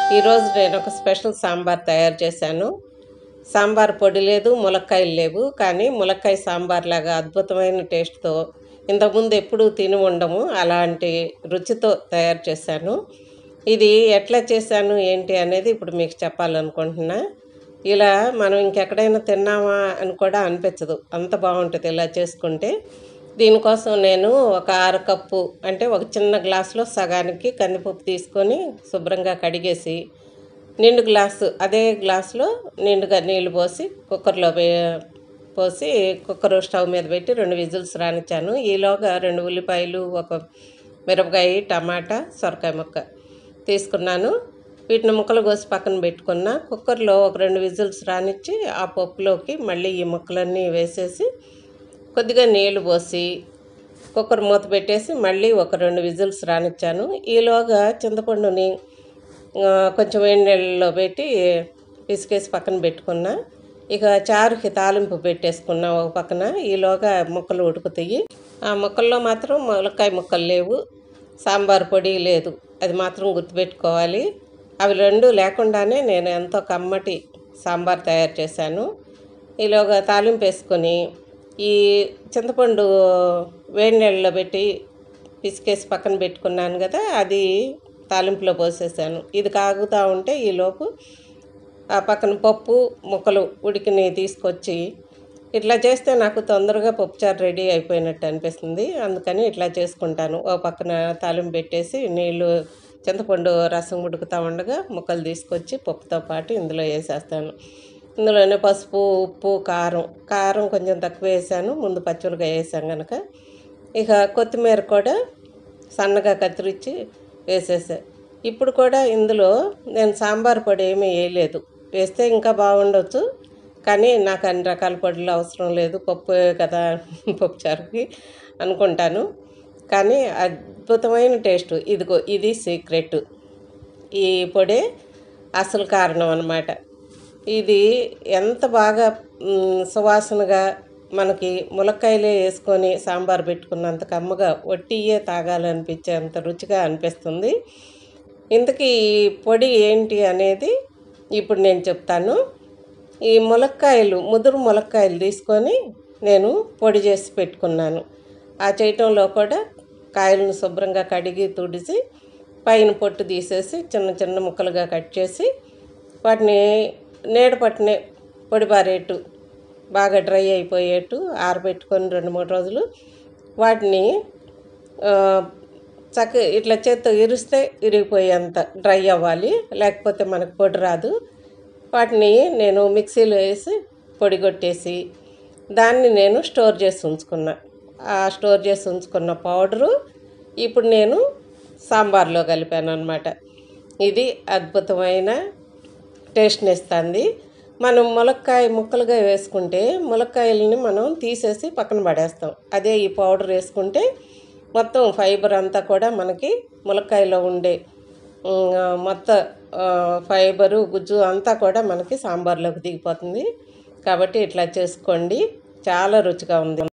ఈరోజు నేను ఒక స్పెషల్ సాంబార్ తయారు చేశాను. సాంబార్ పొడి లేదు, ములక్కాయలు లేవు. కానీ ములక్కాయ సాంబార్ లాగా అద్భుతమైన టేస్ట్‌తో ఇంతకుముందు ఎప్పుడూ తిని ఉండము. అలాంటి రుచితో తయారు చేశాను. ఇది ఎట్లా చేశాను, ఏంటి అనేది ఇప్పుడు మీకు చెప్పాలనుకుంటున్నా. ఇలా మనం ఇంకెక్కడైనా తిన్నామా అని కూడా అనిపించదు. అంత బావుంటది ఇలా చేసుకుంటే. దీనికోసం నేను ఒక అరకప్పు అంటే ఒక చిన్న గ్లాసులో సగానికి కందిపప్పు తీసుకొని శుభ్రంగా కడిగేసి, నిండు గ్లాసు అదే గ్లాసులో నిండుగా నీళ్లు పోసి కుక్కర్‌లో పోసి కుక్కర్ స్టవ్ మీద పెట్టి 2 విజిల్స్ రానిచ్చాను. ఈలోగా 2 ఉల్లిపాయలు, ఒక మిరపకాయ, టమాటా, సొరకాయ ముక్క తీసుకున్నాను. వీటిని ముక్కలు కోసి పక్కన పెట్టుకున్న. కుక్కర్‌లో ఒక 2 విజిల్స్ రానిచ్చి ఆ పప్పులోకి మళ్ళీ ఈ ముక్కలన్నీ వేసేసి కొద్దిగా నీళ్లు పోసి కుక్కర్ మూత పెట్టేసి మళ్ళీ ఒక 2 విజిల్స్ రానిచ్చాను. ఈలోగా చింతపండుని కొంచెం వేడి నీళ్ళలో పెట్టి పిసికేసి పక్కన పెట్టుకున్నా. ఇక చారుకి తాలింపు పెట్టేసుకున్నా ఒక పక్కన. ఈలోగా ముక్కలు ఉడుకుతాయి. ఆ ముక్కల్లో మాత్రం ములక్కాయ ముక్కలు లేవు, సాంబార్ పొడి లేదు. అది మాత్రం గుర్తుపెట్టుకోవాలి. అవి 2 లేకుండానే నేను ఎంతో కమ్మటి సాంబార్ తయారు చేశాను. ఈలోగా తాలింపు వేసుకొని ఈ చింతపండు వేడి నీళ్ళలో పెట్టి పిసికేసి పక్కన పెట్టుకున్నాను కదా, అది తాలింపులో పోసేసాను. ఇది కాగుతూ ఉంటే ఈలోపు ఆ పక్కన పప్పు ముక్కలు ఉడికినవి తీసుకొచ్చి ఇట్లా చేస్తే నాకు తొందరగా పప్పుచారు రెడీ అయిపోయినట్టు అనిపిస్తుంది. అందుకని ఇట్లా చేసుకుంటాను. ఓ పక్కన తాలింపు పెట్టేసి నీళ్ళు చింతపండు రసం ఉడుకుతూ ఉండగా ముక్కలు తీసుకొచ్చి పప్పుతో పాటు ఇందులో వేసేస్తాను. ఇందులోనే పసుపు, ఉప్పు, కారం కొంచెం తక్కువ వేసాను, ముందు పచ్చిమిరపకాయ వేసాను కనుక. ఇక కొత్తిమీర కూడా సన్నగా కత్తిరించి వేసేసా. ఇప్పుడు కూడా ఇందులో నేను సాంబార్ పొడి ఏమీ వేయలేదు. వేస్తే ఇంకా బాగుండొచ్చు, కానీ నాకు అన్ని రకాల పొడులు అవసరం లేదు, పప్పు కదా పప్పుచారుకి అనుకుంటాను. కానీ అద్భుతమైన టేస్ట్. ఇదిగో ఇది సీక్రెట్. ఈ పొడే అసలు కారణం అన్నమాట. ఇది ఎంత బాగా సువాసనగా మనకి ములక్కాయలే వేసుకొని సాంబార్ పెట్టుకున్నంత కమ్మగా వట్టియే తాగాలనిపించేంత రుచిగా అనిపిస్తుంది. ఇంతకీ ఈ పొడి ఏంటి అనేది ఇప్పుడు నేను చెప్తాను. ఈ ములక్కాయలు, ముదురు ములక్కాయలు తీసుకొని నేను పొడి చేసి పెట్టుకున్నాను. ఆ చేయటంలో కూడా కాయలను శుభ్రంగా కడిగి తుడిచి పైన పొట్టు తీసేసి చిన్న చిన్న ముక్కలుగా కట్ చేసి వాటిని నీడ పట్టిన పొడిబారేట్టు బాగా డ్రై అయిపోయేట్టు ఆరబెట్టుకొని 2-3 రోజులు వాటిని ఇట్లా చేత్తో ఇరిస్తే ఇరిగిపోయేంత డ్రై అవ్వాలి, లేకపోతే మనకు పొడి రాదు. వాటిని నేను మిక్సీలో వేసి పొడి కొట్టేసి దాన్ని నేను స్టోర్ చేసి ఉంచుకున్నా. ఆ స్టోర్ చేసి ఉంచుకున్న పౌడరు ఇప్పుడు నేను సాంబార్లో కలిపాను అన్నమాట. ఇది అద్భుతమైన టేస్ట్ని ఇస్తుంది. మనం ములక్కాయ ముక్కలుగా వేసుకుంటే ములక్కాయలని మనం తీసేసి పక్కన పడేస్తాం. అదే ఈ పౌడర్ వేసుకుంటే మొత్తం ఫైబర్ అంతా కూడా మనకి ములక్కాయలో ఉండే మొత్తం ఫైబరు, గుజ్జు అంతా కూడా మనకి సాంబార్లోకి దిగిపోతుంది. కాబట్టి ఇట్లా చేసుకోండి, చాలా రుచిగా ఉంది.